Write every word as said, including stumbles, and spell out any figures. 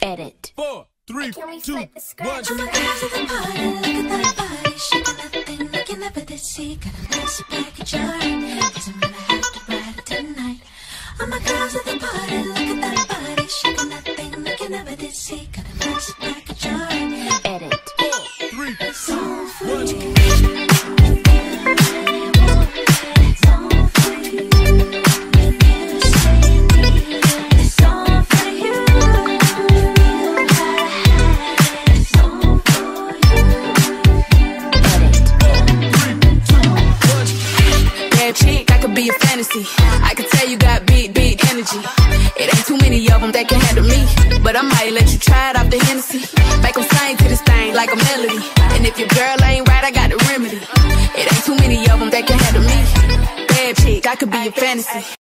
Edit. Four, three, two, one. I'm a girl to the party, look at that body, shaking that thing like you never did see. Got a nice package, alright. Doesn't mean I have to ride it tonight. I'm a girl to the party, look at that body, shaking that thing like you never did see. Got a nice package, alright. Edit. Four, three, two, one. Be a fantasy. I can tell you got big, big energy. It ain't too many of them that can handle me, but I might let you try it off the Hennessy. Make them sing to this thing like a melody. And if your girl ain't right, I got the remedy. It ain't too many of them that can handle me. Bad chick, I could be a fantasy.